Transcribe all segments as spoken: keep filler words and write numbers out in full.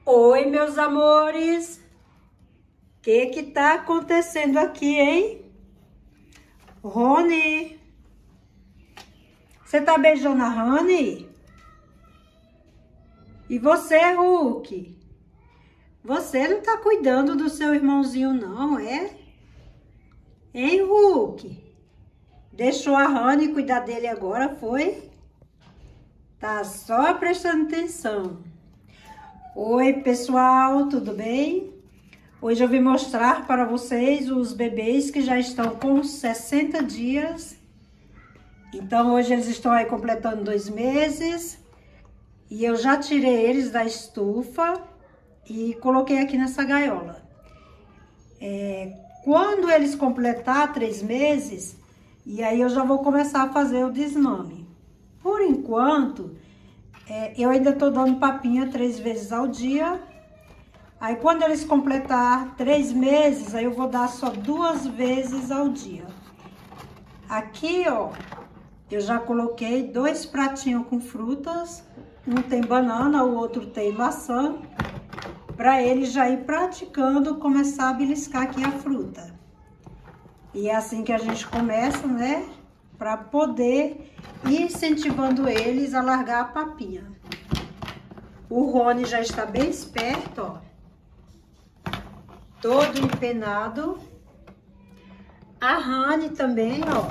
Oi, meus amores! O que que tá acontecendo aqui, hein? Rony! Você tá beijando a Rony? E você, Hulk? Você não tá cuidando do seu irmãozinho, não, é? Hein, Hulk? Deixou a Rony cuidar dele agora, foi? Tá só prestando atenção. Oi, pessoal, tudo bem? Hoje eu vim mostrar para vocês os bebês que já estão com sessenta dias. Então, hoje eles estão aí completando dois meses. E eu já tirei eles da estufa e coloquei aqui nessa gaiola. É, quando eles completar três meses, e aí eu já vou começar a fazer o desmame. Por enquanto, é, eu ainda tô dando papinha três vezes ao dia. Aí quando eles completar três meses, aí eu vou dar só duas vezes ao dia. Aqui, ó, eu já coloquei dois pratinhos com frutas. Um tem banana, o outro tem maçã. Para ele já ir praticando, começar a beliscar aqui a fruta. E é assim que a gente começa, né? Para poder ir incentivando eles a largar a papinha. O Rony já está bem esperto, ó. Todo empenado. A Rani também, ó.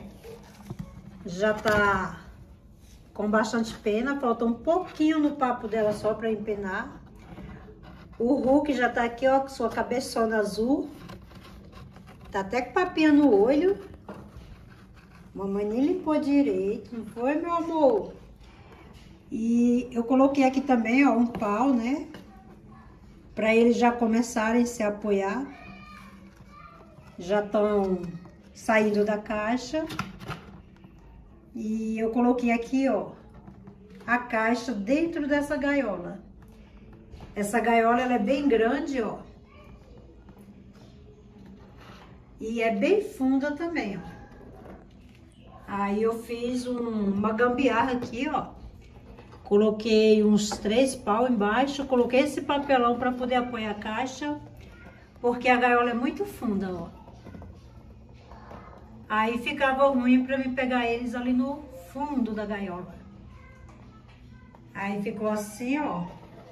Já tá com bastante pena. Falta um pouquinho no papo dela só para empenar. O Hulk já tá aqui, ó, com sua cabeçona azul. Tá até com papinha no olho. Mamãe nem limpou direito, não foi, meu amor? E eu coloquei aqui também, ó, um pau, né? Pra eles já começarem a se apoiar. Já estão saindo da caixa. E eu coloquei aqui, ó, a caixa dentro dessa gaiola. Essa gaiola, ela é bem grande, ó. E é bem funda também, ó. Aí eu fiz um, uma gambiarra aqui, ó. Coloquei uns três pau embaixo, coloquei esse papelão para poder apoiar a caixa, porque a gaiola é muito funda, ó. Aí ficava ruim para me pegar eles ali no fundo da gaiola. Aí ficou assim, ó.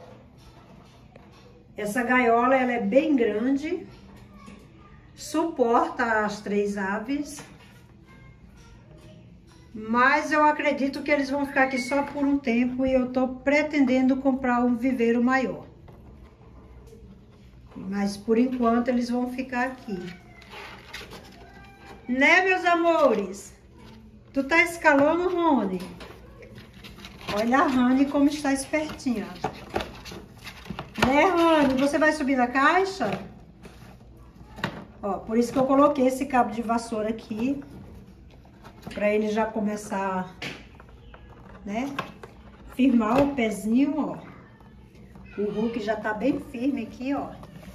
Essa gaiola, ela é bem grande, suporta as três aves. Mas eu acredito que eles vão ficar aqui só por um tempo e eu tô pretendendo comprar um viveiro maior. Mas por enquanto eles vão ficar aqui. Né, meus amores? Tu tá escalando, Rony? Olha a Rony como está espertinha. Né, Rony? Você vai subir na caixa? Ó, por isso que eu coloquei esse cabo de vassoura aqui. Pra ele já começar, né? Firmar o pezinho, ó. O Hulk já tá bem firme aqui, ó.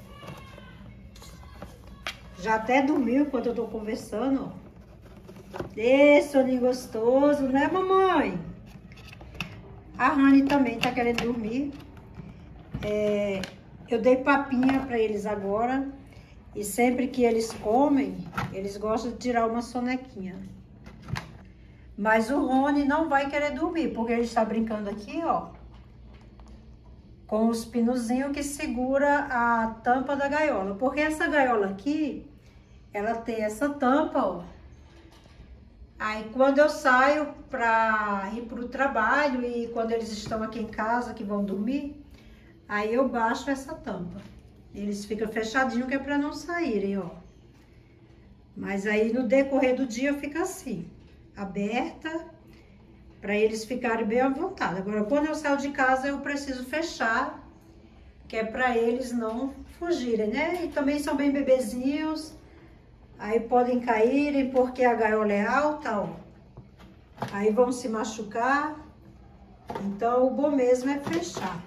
Já até dormiu enquanto eu tô conversando, ó. Ê, soninho gostoso, né, mamãe? A Rani também tá querendo dormir. É, eu dei papinha pra eles agora. E sempre que eles comem, eles gostam de tirar uma sonequinha. Mas o Rony não vai querer dormir, porque ele está brincando aqui, ó, com os pinozinhos que segura a tampa da gaiola. Porque essa gaiola aqui, ela tem essa tampa, ó. Aí quando eu saio para ir pro trabalho e quando eles estão aqui em casa, que vão dormir, aí eu baixo essa tampa. Eles ficam fechadinhos, que é para não saírem, ó. Mas aí no decorrer do dia fica assim, aberta, para eles ficarem bem à vontade. Agora, quando eu saio de casa, eu preciso fechar, que é para eles não fugirem, né? E também são bem bebezinhos, aí podem caírem, porque a gaiola é alta, ó. Aí vão se machucar, então o bom mesmo é fechar.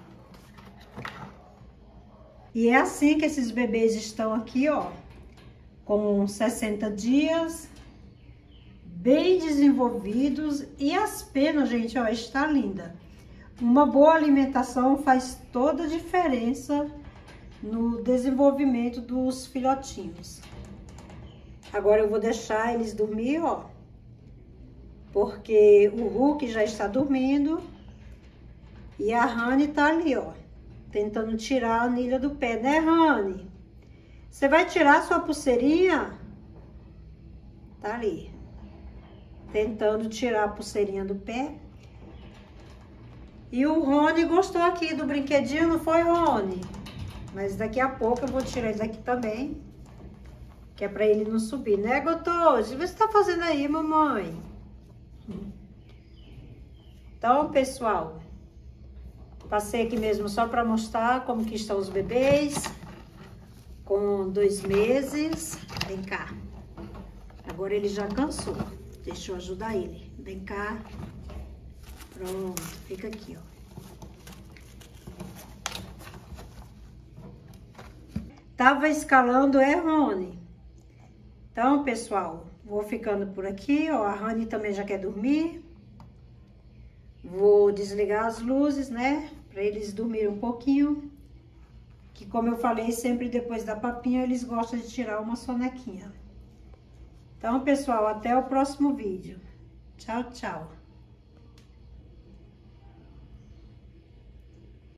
E é assim que esses bebês estão aqui, ó, com sessenta dias, bem desenvolvidos, e as penas, gente, ó, está linda. Uma boa alimentação faz toda a diferença no desenvolvimento dos filhotinhos. Agora eu vou deixar eles dormir, ó. Porque o Hulk já está dormindo e a Rani tá ali, ó, tentando tirar a anilha do pé, né, Rani? Você vai tirar sua pulseirinha? Tá ali, tentando tirar a pulseirinha do pé. E o Rony gostou aqui do brinquedinho, não foi, Rony? Mas daqui a pouco eu vou tirar ele daqui também, que é pra ele não subir, né, Gotoso? O que você tá fazendo aí, mamãe? Então, pessoal, passei aqui mesmo só pra mostrar como que estão os bebês com dois meses. Vem cá. Agora ele já cansou. Deixa eu ajudar ele. Vem cá. Pronto, fica aqui, ó. Tava escalando, é, Rony? Então, pessoal, vou ficando por aqui, ó. A Rani também já quer dormir. Vou desligar as luzes, né? Pra eles dormirem um pouquinho. Que, como eu falei, sempre depois da papinha, eles gostam de tirar uma sonequinha. Então, pessoal, até o próximo vídeo. Tchau, tchau.